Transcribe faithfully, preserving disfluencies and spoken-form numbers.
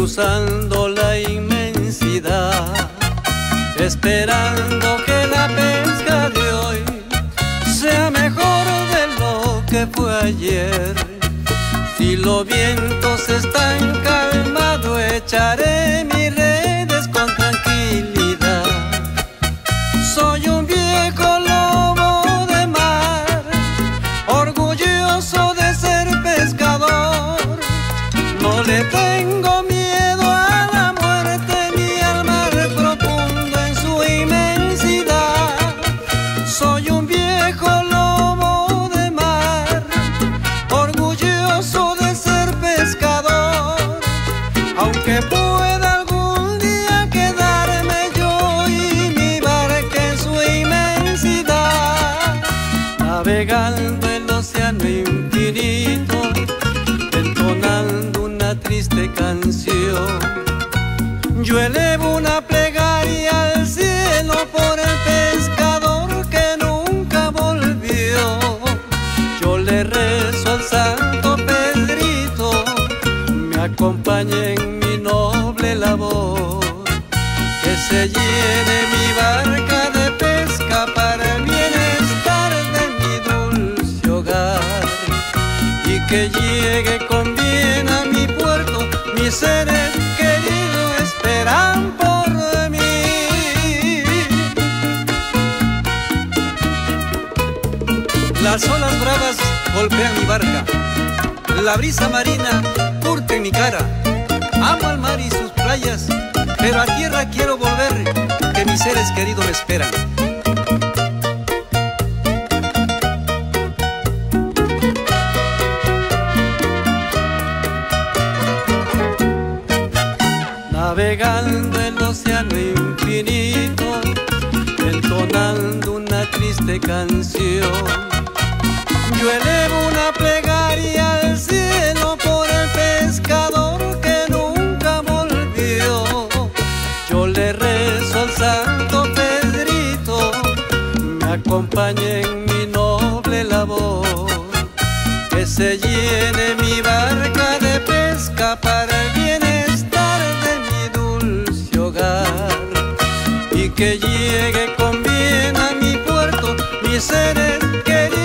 cruzando la inmensidad, esperando que la pesca de hoy sea mejor de lo que fue ayer. Si los vientos están calmados, echaré mis redes con tranquilidad. Soy un viejo lobo de mar, orgulloso de ser pescador. No le tengo miedo a la muerte ni al mar profundo en su inmensidad. Soy un viejo lobo de mar, orgulloso de ser pescador. Aunque pueda algún día quedarme yo y mi barca en su inmensidad, navegando el océano infinito, entonando una triste canción. Yo elevo una plegaria al cielo por el pescador que nunca volvió. Yo le rezo al santo Pedrito, me acompañe en mi noble labor, que se llene mi barca de pesca para el bienestar de mi dulce hogar, y que llegue con bien a mi puerto. Mis seres queridos esperan por mí. Las olas bravas golpean mi barca, la brisa marina curte en mi cara. Amo al mar y sus playas, pero a tierra quiero volver, que mis seres queridos me esperan. Navegando el océano infinito, entonando una triste canción. Yo elevo una plegaria al cielo por el pescador que nunca volvió. Yo le rezo al santo Pedrito, me acompañe en mi noble labor, que se llene mi barca de pesca para el bienestar de mi dulce hogar, y que llegue con bien a mi puerto. Mis seres queridos